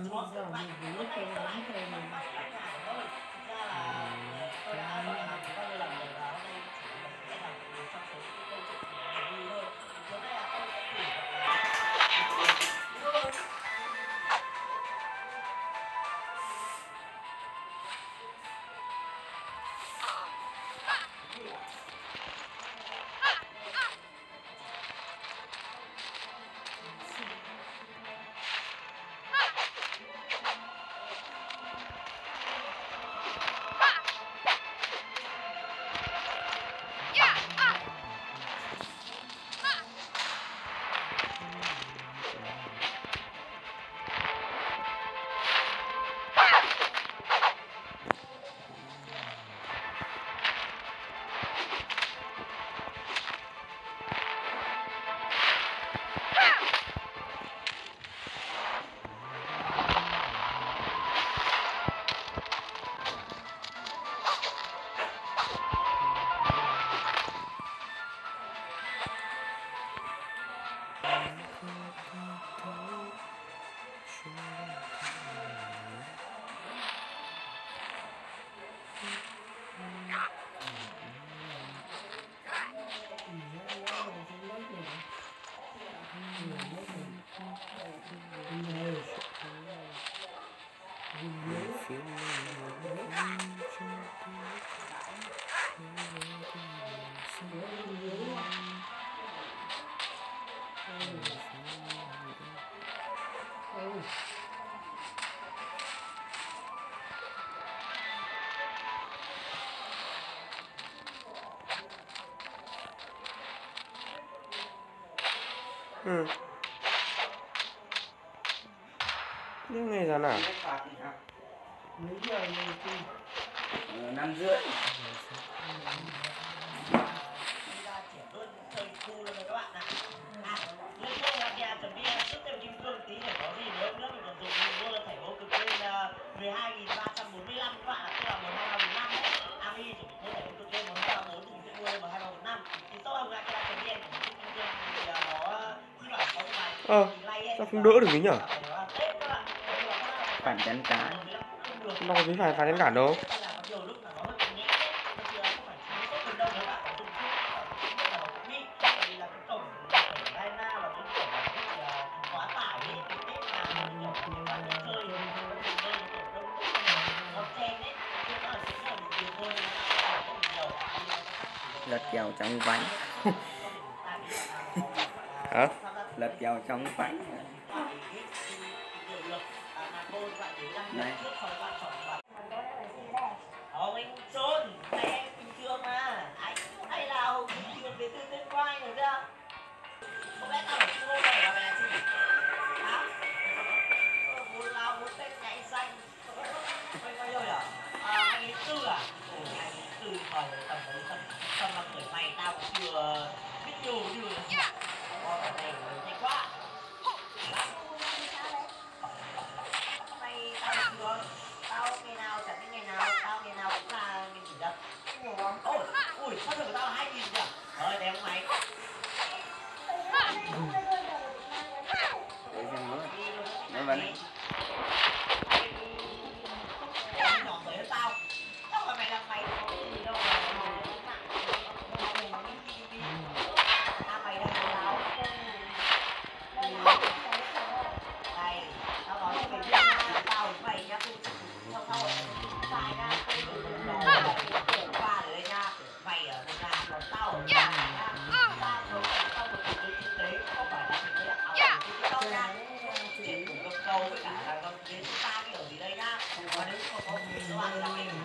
giờ mình biết cái lắm thì mình Nước này giá nào? mấy giờ mình thì 5:30. Sao không đỡ được ấy nhở? Phản chắn cá. Đâu có phải chắn cản đâu. Lật kèo trong vánh. Hả? Lật kèo trong vánh. Đây. Anh Sơn, này em bình thường mà. Anh nào bình thường đến từ tên quay rồi chưa? Không lẽ tao ở khu này là mày là gì? Hả? Muốn lao muốn tên nhảy xanh. Quay quay rồi à? Anh ấy Tư à? Anh ấy Tư thời tầm đấy tầm là tuổi mày tao cũng chưa biết nhiều như là cái này nhanh quá. Mày tao chưa? Tao ngày nào chẳng biết ngày nào, tao ngày nào cũng là mình chủ nhật. Ôi, ui, sao thưởng của tao là 2.000 nhỉ? Rồi, để ông mày. Để xem nữa. Nó vẫn. Nhỏ tuổi hơn tao. Tao hỏi mày là mày gì đâu mà mày đang tao. Này, tao nói cho mày biết nha, tao với mày nhá, tao phải ra cái đường qua rồi đây nha. Mày ở nhà còn tao ở nhà nha. Tao sống trong một thế giới thực tế, không phải là thực tế ảo của tao nha. Chuyện của gầm cầu với cả là gầm đến ta cái ở gì đây nhá. Và nếu không có một số bạn là mình